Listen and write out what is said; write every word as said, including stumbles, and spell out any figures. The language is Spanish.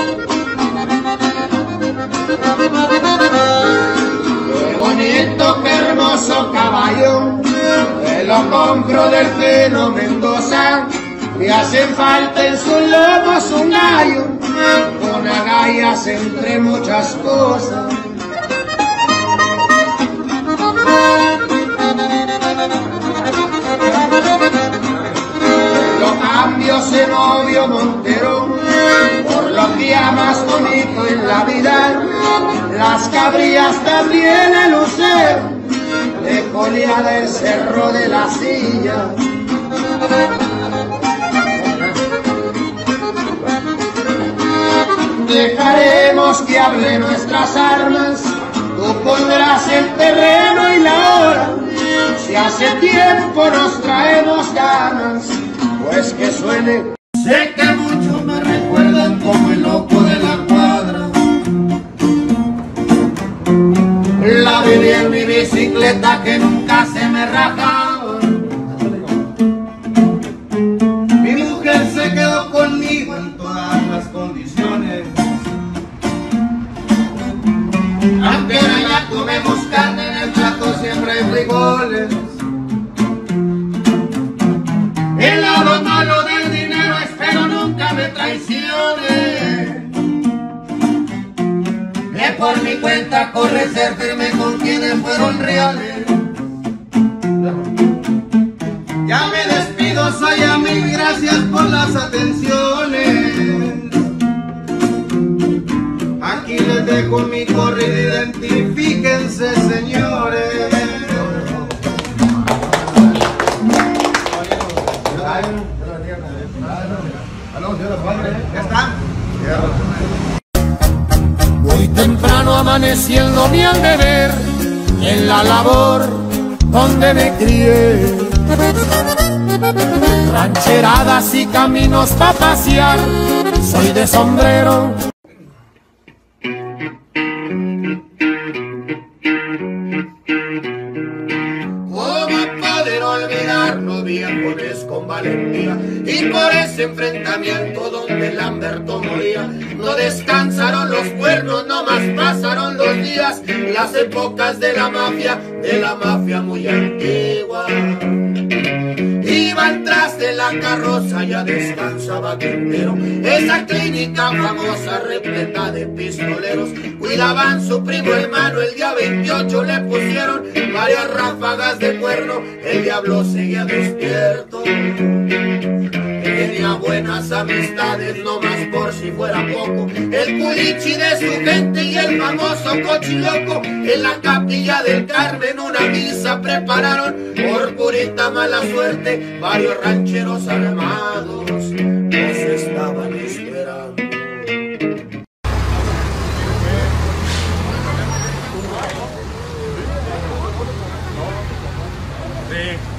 Qué bonito, qué hermoso caballo, me lo compro del fino Mendoza. Me hacen falta en sus lomos un gallo, con agallas entre muchas cosas. Lo cambio ese novio Montero por lo que más bonito en la vida. Las cabrillas también el lucero, de coleada el cerro de la silla. Dejaremos que hable nuestras armas, tú pondrás el terreno y la hora. Si hace tiempo nos traemos ganas, pues que suene. Sé que muchos me recuerdan como el loco de la cuadra. La viví en mi bicicleta que nunca se me rajaba. Mi mujer se quedó conmigo en todas las condiciones. Aunque ya comemos carne, en el plato siempre hay frijoles. El lado malo del dinero espero nunca me traicione. Que por mi cuenta corre ser firme con quienes fueron reales. Ya me despido, soy a mil gracias por las atenciones. Aquí les dejo mi corrida, identifíquense, señores. ¿Ya está? Muy temprano amaneciendo mi al deber, en la labor donde me crié. Rancheradas y caminos pa' pasear, soy de sombrero. Olvidarnos viajones con valentía, y por ese enfrentamiento donde Lamberto moría, no descansaron los cuernos, no más pasaron los días, las épocas de la mafia, de la mafia muy antigua. Iban tras de la carroza, ya descansaba Quintero, esa clínica famosa repleta de pistoleros. Cuidaban su primo hermano, el día veintiocho le pusieron varias ráfagas de cuerno, el diablo seguía despierto. Tenía buenas amistades, no más por si fuera poco, el culichi de su gente y el famoso cochiloco. En la capilla del Carmen una misa prepararon, por purita mala suerte varios rancheros armados nos estaban esperando. Sí.